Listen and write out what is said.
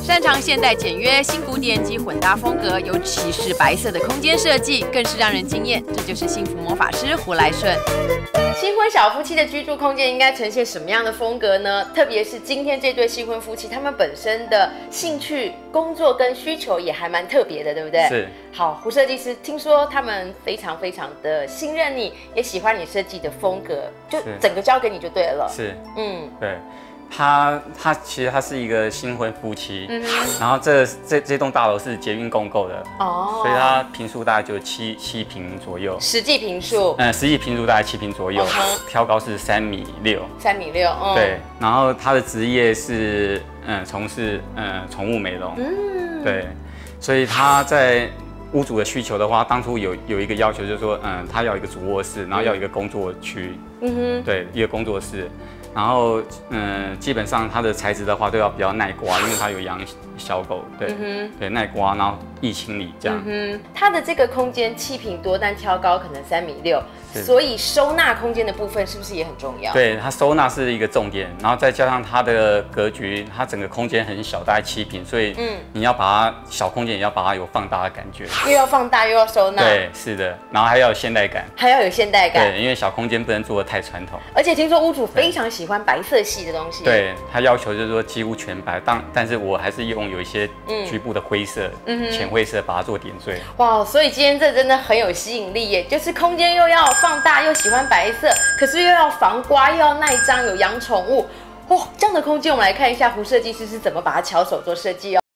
擅长现代简约、新古典及混搭风格，尤其是白色的空间设计，更是让人惊艳。这就是幸福魔法师胡来顺。新婚小夫妻的居住空间应该呈现什么样的风格呢？特别是今天这对新婚夫妻，他们本身的兴趣、工作跟需求也还蛮特别的，对不对？ 是。 好，胡设计师，听说他们非常的信任你，也喜欢你设计的风格，就整个交给你就对了。 是，对。其实他是一个新婚夫妻，然后这栋大楼是捷运共构的哦，所以它坪数大概就7坪左右， 实际坪数， 实际坪数大概7坪左右，挑高是3.6米，3.6米，对，然后他的职业是从事宠物美容，对，所以他在屋主的需求的话，当初有一个要求就是说，他要一个主卧室，然后要一个工作区，对，一个工作室。然后，基本上它的材质的话都要比较耐刮，因为它有养小狗，对，对，耐刮，然后易清理这样。 它的这个空间7坪多，但挑高可能3.6米，所以收纳空间的部分是不是也很重要？ 对，它收纳是一个重点，然后再加上它的格局，它整个空间很小，大概7坪，所以你要把它小空间也要把它有放大的感觉， 又要放大又要收纳。 对，是的，然后还要有现代感，对，因为小空间不能做得太传统。 而且听说屋主非常喜欢白色系的东西， 对，他要求就是说几乎全白，但是我还是有一些局部的灰色、浅灰色把它做点缀。 哇，所以今天这真的很有吸引力耶，就是空间又要放大，又喜欢白色，可是又要防刮，又要耐脏，有养宠物，哇，这样的空间我们来看一下胡设计师是怎么把它巧手做设计哦。